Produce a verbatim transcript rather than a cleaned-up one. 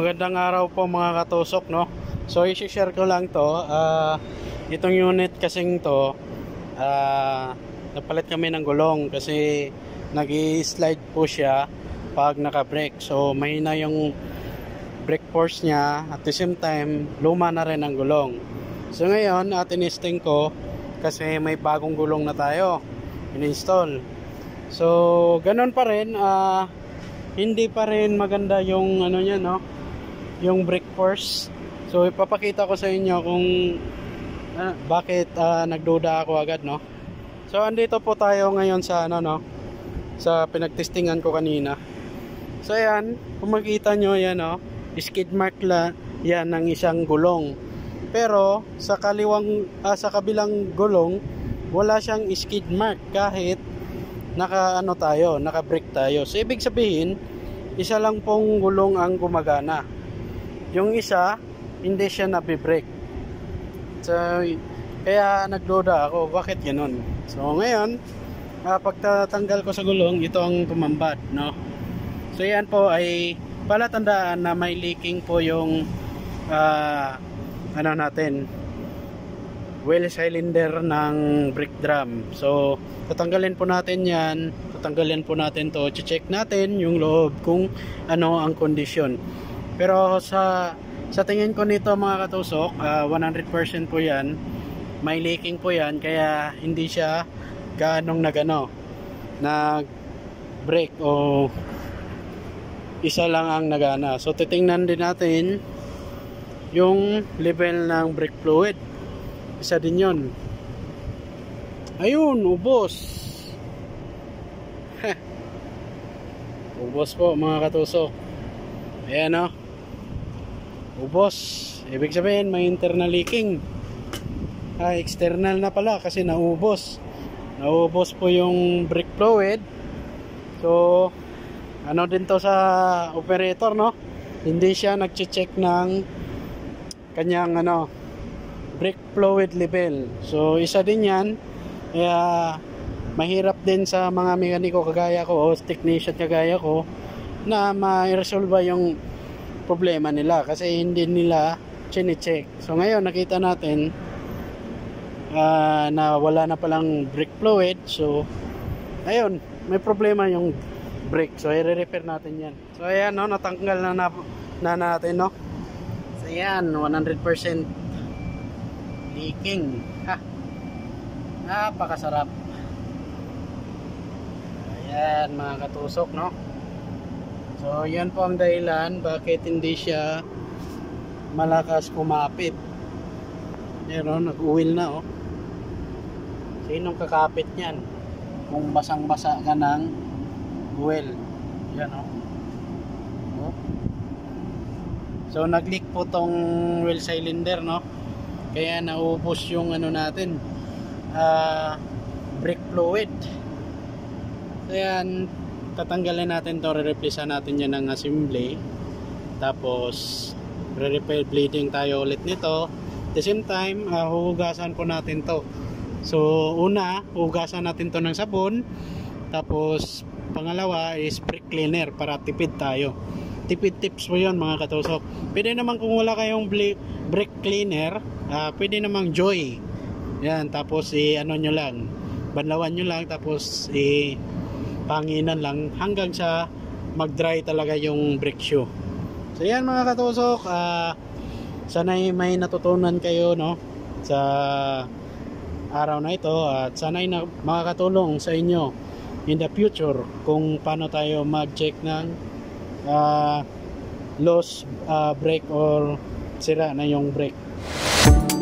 magandang araw po mga katusok, no? So i-share ko lang to, uh, itong unit kasing to, uh, napalit kami ng gulong kasi nag-i-slide po siya pag naka-brake. So mahina yung brake force niya, at the same time luma na rin ang gulong. So ngayon atinisting ko kasi may bagong gulong na tayo in-install. So ganun pa rin, uh, hindi pa rin maganda yung ano niya, no, yung brake force. So ipapakita ko sa inyo kung uh, bakit uh, nagduda ako agad, no. So andito po tayo ngayon sa ano, no, sa pinagtestingan ko kanina. So ayan, kung makita nyo yan, no, skid mark la yan ng isang gulong, pero sa kaliwang uh, sa kabilang gulong wala siyang skid mark kahit naka ano tayo, naka brake tayo. So ibig sabihin, isa lang pong gulong ang gumagana, yung isa hindi siya nabibrake. So kaya nagduda ako bakit ganoon. So ngayon, uh, pagtatanggal ko sa gulong, ito ang tumambad, no. So yan po ay palatandaan na may leaking po yung uh, ano natin, wheel cylinder ng brake drum. So tatanggalin po natin yan, tatanggalin po natin to, check natin yung loob kung ano ang kondisyon. Pero sa sa tingin ko nito mga katusok, uh, one hundred percent po yan, may leaking po yan, kaya hindi siya ganong nagano nag brake o isa lang ang nagana. So titingnan din natin yung level ng brake fluid, isa din yon. Ayun, ubos. Ubos po mga katusok. Ayan, o, ubos. Ibig sabihin may internal leaking. Ah, external na pala kasi naubos. Naubos po yung brake fluid. So ano din to sa operator, no? Hindi siya nagche-check ng kanyang ano, brake fluid level. So isa din yan. Kaya mahirap din sa mga mekaniko kagaya ko o technician kagaya ko na ma-resolve yung problema nila kasi hindi nila chine-check. So ngayon nakita natin uh, na wala na palang brake fluid. So ayun, may problema yung brake. So i-repair natin yan. So ayan, no, natanggal na, na, na natin, no. So ayan, one hundred percent leaking. Ha, napakasarap. Ayan mga katusok, no. So yan po ang dahilan bakit hindi siya malakas kumapit. Ayan, no, nag-uwil na, oh. Sinong kakapit nyan kung basang-basa ka ng oil? Yan, oh. Oh. So nag-leak po tong wheel cylinder, no, kaya naubos yung ano natin, uh, brake fluid. So yan, tatanggalin natin to, re-replace natin yan ng assembly, tapos re-repair bleeding tayo ulit nito. At the same time, uh, huhugasan po natin to. So una, huhugasan natin to ng sabon, tapos pangalawa is brake cleaner para tipid tayo. Tipid tips po yun mga katusok. Pwede naman kung wala kayong brake cleaner, uh, pwede namang Joy. Yan, tapos i ano nyo lang, banlawan nyo lang, tapos i panginan lang hanggang sa mag dry talaga yung brake shoe. So yan mga katusok, uh, sana'y may natutunan kayo, no, sa araw na ito, at sana'y na makakatulong sa inyo in the future kung paano tayo mag-check ng uh, loose uh, brake or sira na yung brake.